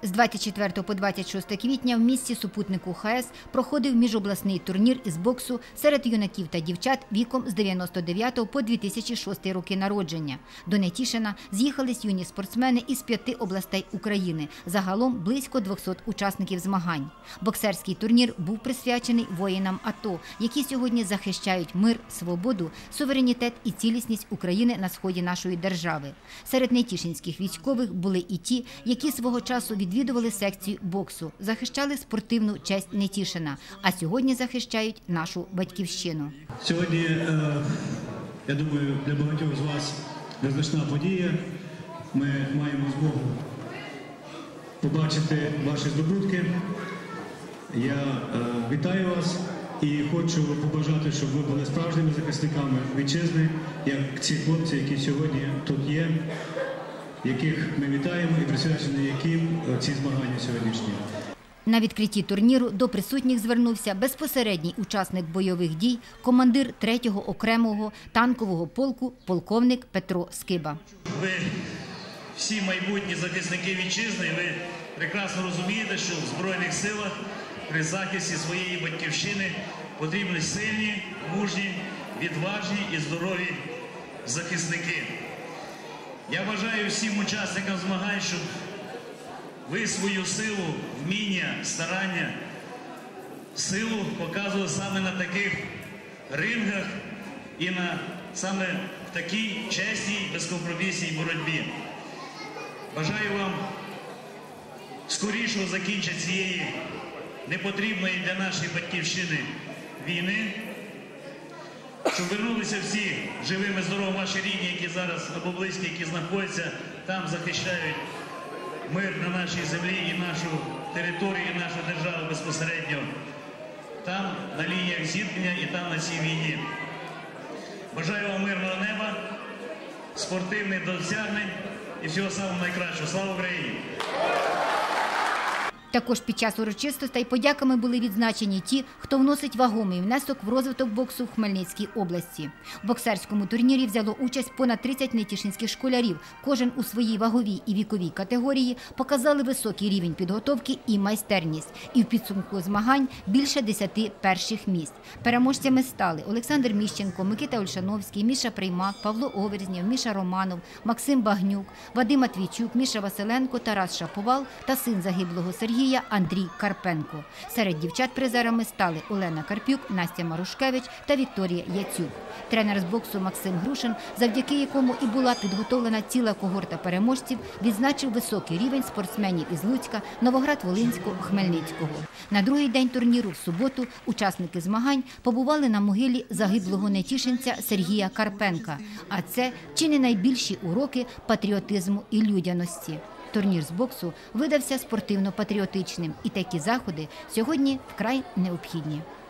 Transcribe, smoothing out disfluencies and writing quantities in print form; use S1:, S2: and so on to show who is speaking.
S1: З 24 по 26 квітня в місті супутнику ХАЕС проходив міжобласний турнір із боксу серед юнаків та дівчат віком з 99 по 2006 роки народження. До Нетішина з'їхались юні спортсмени із 5 областей України. Загалом близько 200 учасників змагань. Боксерський турнір був присвячений воїнам АТО, які сьогодні захищають мир, свободу, суверенітет і цілісність України на сході нашої держави. Серед нетішинських військових були і ті, які свого часу відвідували секцію боксу, захищали спортивну честь Нетішина, а сьогодні захищають нашу батьківщину.
S2: Сьогодні, я думаю, для багатьох з вас визначна подія. Ми маємо змогу побачити ваші здобутки. Я вітаю вас і хочу побажати, щоб ви були справжніми захисниками вітчизни, як ці хлопці, які сьогодні тут є, яких ми вітаємо і присвячені яким ці змагання сьогоднішні.
S1: На відкритті турніру до присутніх звернувся безпосередній учасник бойових дій, командир 3-го окремого танкового полку, полковник Петро Скиба.
S3: Ви всі майбутні захисники вітчизни, і ви прекрасно розумієте, що в Збройних силах при захисті своєї батьківщини потрібні сильні, мужні, відважні і здорові захисники. Я бажаю всім учасникам змагань, щоб ви свою силу, вміння, старання, силу показували саме на таких рингах і саме в такій чесній, безкомпромісній боротьбі. Бажаю вам скорішого закінчення цієї непотрібної для нашої батьківщини війни, щоб вернулися всі живими, здоровими ваші рідні, які зараз або близькі, які знаходяться там, захищають мир на нашій землі і нашу територію, і нашу державу безпосередньо там, на лініях зіткнення і там, на цій війні. Бажаю вам мирного неба, спортивних досягнень і всього самого найкращого. Слава Україні!
S1: Також під час урочистостей подяками були відзначені ті, хто вносить вагомий внесок в розвиток боксу в Хмельницькій області. В боксерському турнірі взяло участь понад 30 нетішинських школярів. Кожен у своїй ваговій і віковій категорії показали високий рівень підготовки і майстерність. І в підсумку змагань більше 10 перших місць. Переможцями стали Олександр Міщенко, Микита Ольшановський, Міша Приймак, Павло Оверзнєв, Міша Романов, Максим Багнюк, Вадим Матвійчук, Міша Василенко, Тарас Шаповал та син загиблого Сергія Андрій Карпенко. Серед дівчат призерами стали Олена Карпюк, Настя Марушкевич та Вікторія Яцюк. Тренер з боксу Максим Грушин, завдяки якому і була підготовлена ціла когорта переможців, відзначив високий рівень спортсменів із Луцька, Новоград-Волинського, Хмельницького. На другий день турніру в суботу учасники змагань побували на могилі загиблого нетішинця Сергія Карпенка. А це чи не найбільші уроки патріотизму і людяності. Турнір з боксу видався спортивно-патріотичним, і такі заходи сьогодні вкрай необхідні.